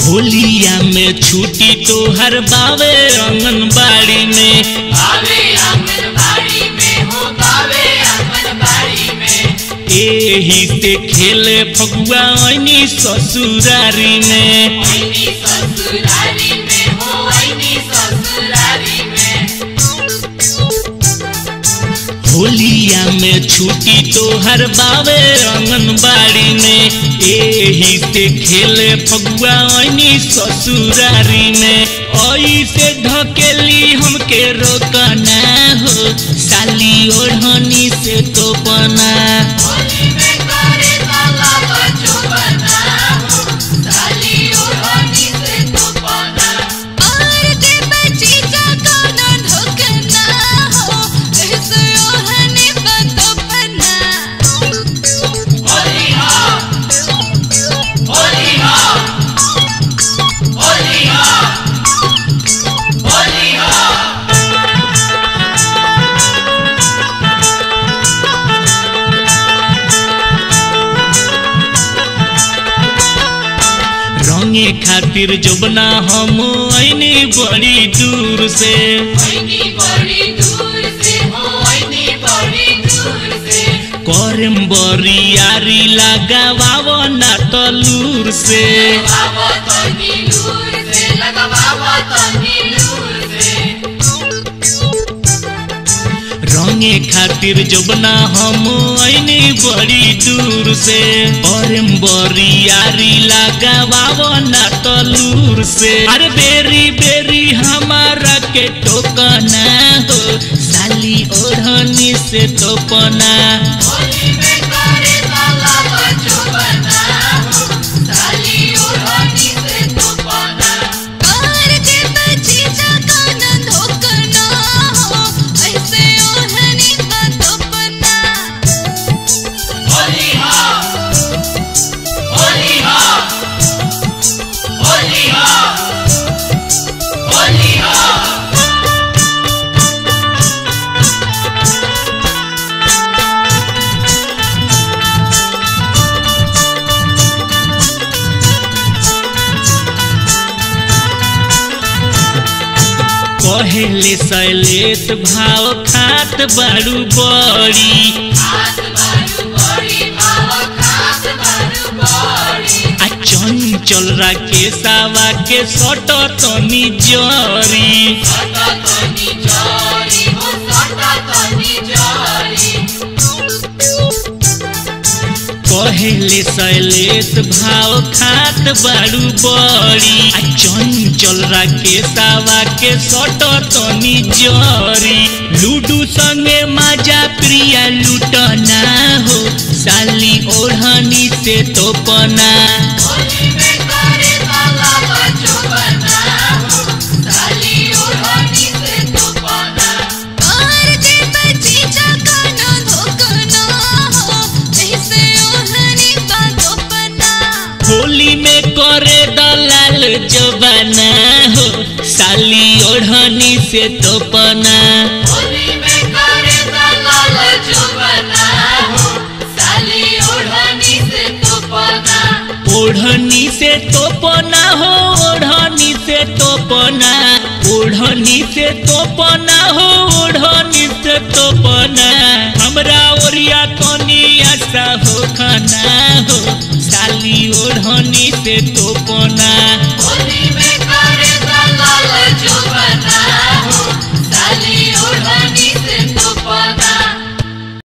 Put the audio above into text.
होलिया में छुट्टी तोहर बावे आंगनबाड़ी में, बावे आंगनबाड़ी में हो, बावे आंगनबाड़ी में। एही से खेले फगुआ ऐनी ससुरारी में, ऐनी ससुरारी में हो, ऐनी ससुरारी में। होलिया में छुट्टी तोहर बावे आंगनबाड़ी में, एही से खेले फगुआ ऐनी ससुरारी में। ऐसे ढकेली हमके रोकना हो, साली ओढ़नी से तो बना। होली में करे ताला बचो बना हो, साली ओढ़नी से तो बना। और के बची जा कोनो ढोकना हो, ऐसे ओढ़नी पर तो बना। होली हो, होली हो, होली हो, होली हो। रंगे खातिर जोबना हम ऐनी बड़ी दूर से, ऐनी बड़ी दूर से हो, ऐनी बड़ी दूर से। करम बरियारी लगावाव ना तलूर से। लगावा तनी लूर से, लगावा तनी लूर से। रंगे खातिर जोबना हम ऐनी बड़ी दूर से, करम बरियारी लगावाव ना तलूर से। अरे बेरी बेरी हमारा के टोकना हो, साली ओढ़नी से तो पना। होली में करे ताला बचो बना हो, साली ओढ़नी से तो बना। और के बची जा कोनो ढोकना हो, ऐसे ओढ़नी पर तो बना। होली हो, होली हो, होली हो, होली हो। कहेले सैलेत भाव खात बाड़ू बड़ी, खास बारू बड़ी भाव, खास बारू बड़ी। आ चंचल राकेशवा के सट तनी जरी। सटा तनी जरी हो, सटा तनी जरी। कहेले सैलेत भाव खात बाड़ू बड़ी, आ चंचल राकेशवा के सट तनी जरी। लूडू संगे माजा प्रिया लूटना हो, साली ओढ़नी से तो पना। होली में करे ताला बचो बना हो, साली ओढ़नी से तो बना। और के बची जा कोनो ढोकना हो, ऐसे ओढ़नी पर तो बना। होली में करे दलाल जबाना हो, साली ओढ़नी से तो पना। होली में करे ताला बचो बना हो, साली ओढ़नी से तो बना। ओढ़नी से तो पना हो, ओढ़नी से तो पना, ओढ़नी से तो पना हो, ओढ़नी से तो पना। हमरा ओरिया तनी आशा हो खाना हो, साली ओढ़नी से तो